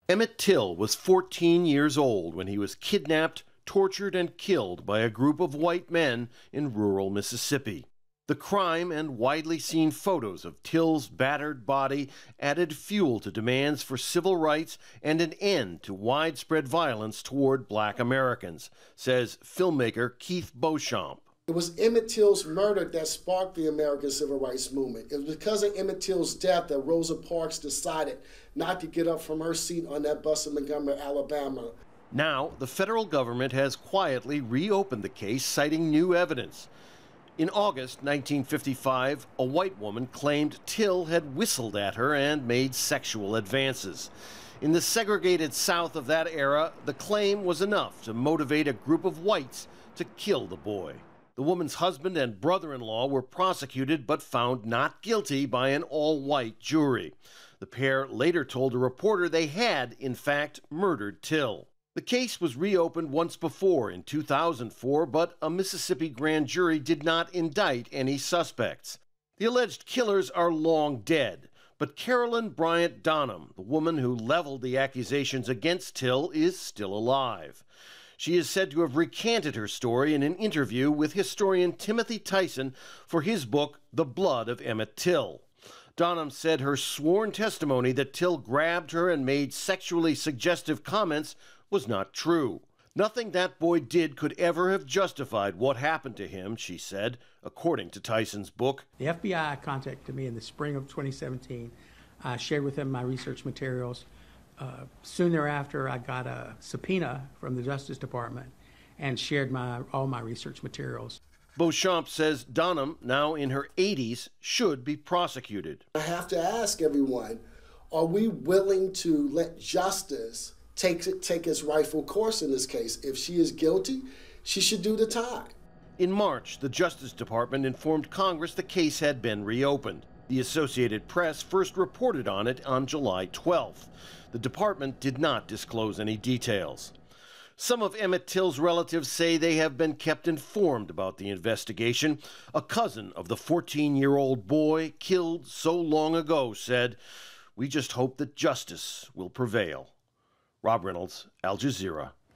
Emmett Till was 14 years old when he was kidnapped, tortured, and killed by a group of white men in rural Mississippi. The crime and widely seen photos of Till's battered body added fuel to demands for civil rights and an end to widespread violence toward black Americans, says filmmaker Keith Beauchamp. It was Emmett Till's murder that sparked the American Civil Rights Movement. It was because of Emmett Till's death that Rosa Parks decided not to get up from her seat on that bus in Montgomery, Alabama. Now, the federal government has quietly reopened the case, citing new evidence. In August 1955, a white woman claimed Till had whistled at her and made sexual advances. In the segregated South of that era, the claim was enough to motivate a group of whites to kill the boy. The woman's husband and brother-in-law were prosecuted but found not guilty by an all-white jury. The pair later told a reporter they had, in fact, murdered Till. The case was reopened once before in 2004, but a Mississippi grand jury did not indict any suspects. The alleged killers are long dead, but Carolyn Bryant Donham, the woman who leveled the accusations against Till, is still alive. She is said to have recanted her story in an interview with historian Timothy Tyson for his book, The Blood of Emmett Till. Donham said her sworn testimony that Till grabbed her and made sexually suggestive comments was not true. Nothing that boy did could ever have justified what happened to him, she said, according to Tyson's book. The FBI contacted me in the spring of 2017. I shared with them my research materials. Soon thereafter, I got a subpoena from the Justice Department and shared all my research materials. Beauchamp says Donham, now in her 80s, should be prosecuted. I have to ask everyone, are we willing to let justice take its rightful course in this case? If she is guilty, she should do the time. In March, the Justice Department informed Congress the case had been reopened. The Associated Press first reported on it on July 12th. The department did not disclose any details. Some of Emmett Till's relatives say they have been kept informed about the investigation. A cousin of the 14-year-old boy killed so long ago said, "We just hope that justice will prevail." Rob Reynolds, Al Jazeera,